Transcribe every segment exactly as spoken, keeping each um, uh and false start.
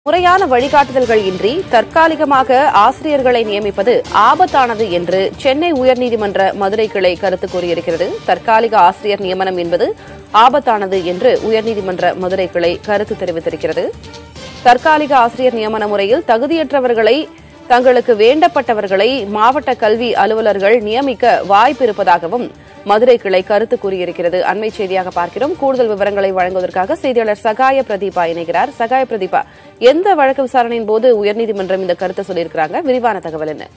முறையான வழிகாட்டுதல்கள் இன்றி தற்காலிகமாக ஆசிரியர்களை நியமிப்பது ஆபத்தானது என்று சென்னை உயர்நீதிமன்ற மதுரை கிளை கருத்து கூறியிருக்கிறது. தற்காலிக ஆசிரியர் நியமனம் என்பது ஆபத்தானது என்று உயர்நீதிமன்ற மதுரை கிளை கருத்து தெரிவித்திருக்கிறது. தற்காலிக ஆசிரியர் நியமன முறையில் தகுதியற்றவர்களை, தங்களுக்கு வேண்டப்பட்டவர்களை மாவட்ட கல்வி அலுவலர்கள் நியமிக்க வாய்ப்பு இருப்பதாகவும் மதுரை கிளை கருத்து கூறியிருக்கிறது. அண்மை செய்தியாக பார்க்கிறோம். கூடுதல் விவரங்களை வழங்குவதற்காக செய்தியாளர் சகாய பிரதீபா இணைகிறார். சகாய பிரதீபா, எந்த வழக்கு விசாரணையின் போது உயர்நீதிமன்றம் இந்த கருத்தை சொல்லியிருக்கிறாங்க? விரிவான தகவல் என்ன?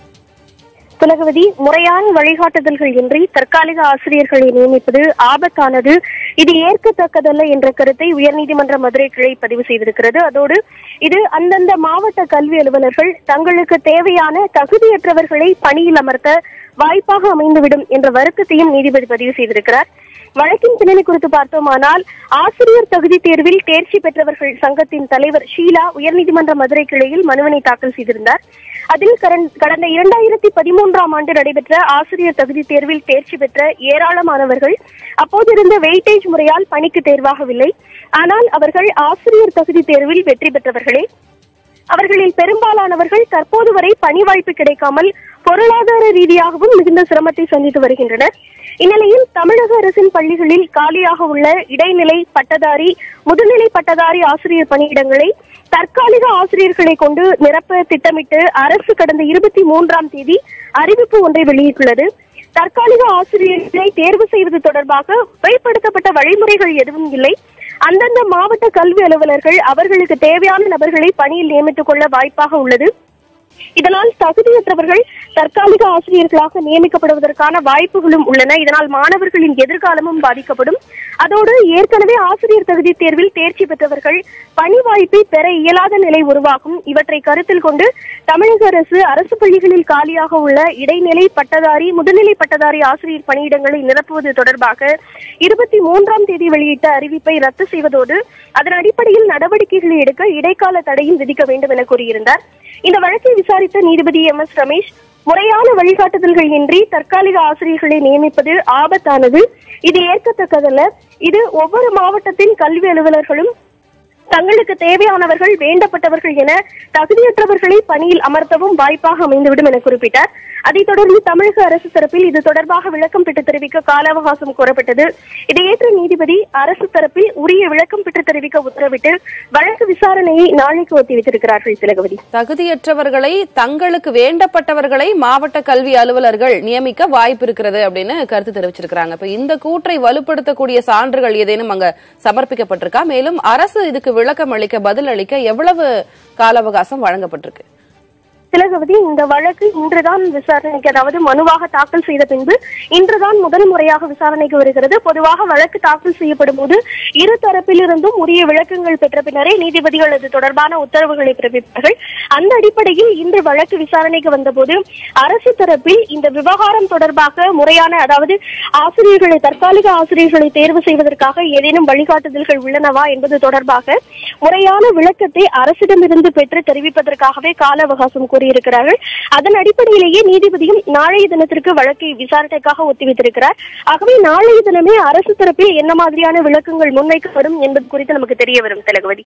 திலகவதி, முறையான வழிகாட்டுதல்கள் இன்றி தற்காலிக ஆசிரியர்களை நியமிப்பது ஆபத்தானது, இது ஏற்கத்தக்கதல்ல என்ற கருத்தை உயர்நீதிமன்ற மதுரை கிளை பதிவு செய்திருக்கிறது. அதோடு இது அந்தந்த மாவட்ட கல்வி அலுவலர்கள் தங்களுக்கு தேவையான தகுதியற்றவர்களை பணியில் அமர்த்த வாய்ப்பாக அமைந்துவிடும் என்ற வருத்தத்தையும் நீதிபதி பதிவு செய்திருக்கிறார். வழக்கின் பின்னணி குறித்து பார்த்தோமானால், ஆசிரியர் தகுதி தேர்வில் தேர்ச்சி பெற்றவர்கள் சங்கத்தின் தலைவர் ஷீலா உயர்நீதிமன்ற மதுரை கிளையில் மனுவினை தாக்கல் செய்திருந்தார். அதில் கடந்த இரண்டாயிரத்தி பதிமூன்றாம் ஆண்டு நடைபெற்ற ஆசிரியர் தகுதி தேர்வில் தேர்ச்சி பெற்ற ஏராளமானவர்கள் அப்போதிருந்த வெயிட்டேஜ் முறையால் பணிக்கு தேர்வாகவில்லை. ஆனால் அவர்கள் ஆசிரியர் தகுதி தேர்வில் வெற்றி பெற்றவர்களே. அவர்களில் பெரும்பாலானவர்கள் தற்போது வரை பணி வாய்ப்பு கிடைக்காமல் பொருளாதார ரீதியாகவும் மிகுந்த சிரமத்தை சந்தித்து வருகின்றனர். இந்நிலையில் தமிழக அரசின் பள்ளிகளில் காலியாக உள்ள இடைநிலை பட்டதாரி, முதுநிலை பட்டதாரி ஆசிரியர் பணியிடங்களை தற்காலிக ஆசிரியர்களை கொண்டு நிரப்ப திட்டமிட்டு அரசு கடந்த இருபத்தி மூன்றாம் தேதி அறிவிப்பு ஒன்றை வெளியிட்டுள்ளது. தற்காலிக ஆசிரியர்களை தேர்வு செய்வது தொடர்பாக முறைப்படுத்தப்பட்ட வழிமுறைகள் எதுவும் இல்லை. அந்தந்த மாவட்ட கல்வி அலுவலர்கள் அவர்களுக்கு தேவையான நபர்களை பணியில் நியமித்துக் கொள்ள வாய்ப்பாக உள்ளது. இதனால் தகுதியற்றவர்கள் தற்காலிக ஆசிரியர்களாக நியமிக்கப்படுவதற்கான வாய்ப்புகளும் உள்ளன. இதனால் மாணவர்களின் எதிர்காலமும் பாதிக்கப்படும். அதோடு ஏற்கனவே ஆசிரியர் தகுதி தேர்வில் தேர்ச்சி பெற்றவர்கள் பணி வாய்ப்பை பெற இயலாத நிலை உருவாகும். இவற்றை கருத்தில் கொண்டு தமிழக அரசு அரசு பள்ளிகளில் காலியாக உள்ள இடைநிலை பட்டதாரி, முதுநிலை பட்டதாரி ஆசிரியர் பணியிடங்களை நிரப்புவது தொடர்பாக இருபத்தி மூன்றாம் தேதி வெளியிட்ட அறிவிப்பை ரத்து செய்வதோடு அதன் அடிப்படையில் நடவடிக்கைகளை எடுக்க இடைக்கால தடையும் விதிக்க வேண்டும் என கூறியிருந்தார். இந்த வழக்கை விசாரித்த நீதிபதி எம் எஸ் ரமேஷ், முறையான வழிகாட்டுதல்கள் இன்றி தற்காலிக ஆசிரியர்களை நியமிப்பது ஆபத்தானது, இது ஏற்கத்தக்கதல்ல. இது ஒவ்வொரு மாவட்டத்தின் கல்வி அலுவலர்களும் தங்களுக்கு தேவையானவர்கள், வேண்டப்பட்டவர்கள் என தகுதியற்றவர்களை பணியில் அமர்த்தவும் வாய்ப்பாக அமைந்துவிடும் என குறிப்பிட்டார். அதைத் தொடர்ந்து தமிழக அரசு தரப்பில் இது தொடர்பாக விளக்கம் பெற்று தெரிவிக்க கால அவகாசம் கோரப்பட்டது. இதை ஏற்ற நீதிபதி அரசு தரப்பில் உரிய விளக்கம் பெற்று தெரிவிக்க உத்தரவிட்டு வழக்கு விசாரணையை நாளைக்கு ஒத்திவைத்திருக்கிறார்கள். திலகவதி, தகுதியற்றவர்களை, தங்களுக்கு வேண்டப்பட்டவர்களை மாவட்ட கல்வி அலுவலர்கள் நியமிக்க வாய்ப்பு இருக்கிறது அப்படின்னு கருத்து தெரிவிச்சிருக்கிறாங்க. இப்ப இந்த கூற்றை வலுப்படுத்தக்கூடிய சான்றுகள் ஏதேனும் அங்க சமர்ப்பிக்கப்பட்டிருக்கா? மேலும் அரசு இதுக்கு விளக்கம் அளிக்க, பதில் அளிக்க எவ்வளவு கால அவகாசம் வழங்கப்பட்டிருக்கு? திலகவதி, இந்த வழக்கு இன்றுதான் விசாரணைக்கு, அதாவது மனுவாக தாக்கல் செய்த பின்பு இன்றுதான் முதல் முறையாக விசாரணைக்கு வருகிறது. பொதுவாக வழக்கு தாக்கல் செய்யப்படும் போது இரு தரப்பிலிருந்தும் உரிய விளக்கங்கள் பெற்ற பின்னரே நீதிபதிகள் அது தொடர்பான உத்தரவுகளை பிறப்பிப்பார்கள். அந்த அடிப்படையில் இன்று வழக்கு விசாரணைக்கு வந்தபோது அரசு தரப்பில் இந்த விவகாரம் தொடர்பாக முறையான, அதாவது ஆசிரியர்களை, தற்காலிக ஆசிரியர்களை தேர்வு செய்வதற்காக ஏதேனும் வழிகாட்டுதல்கள் உள்ளனவா என்பது தொடர்பாக முறையான விளக்கத்தை அரசிடமிருந்து பெற்று தெரிவிப்பதற்காகவே கால அவகாசம் இருக்கிறார்கள். அதன் அடிப்படையிலேயே நீதிபதியும் நாளைய தினத்திற்கு வழக்கை விசாரணைக்காக ஒத்திவைத்திருக்கிறார். ஆகவே நாளைய தினமே அரசு தரப்பில் என்ன மாதிரியான விளக்கங்கள் முன்வைக்கப்படும் என்பது குறித்து நமக்கு தெரிய வரும். திலகவதி.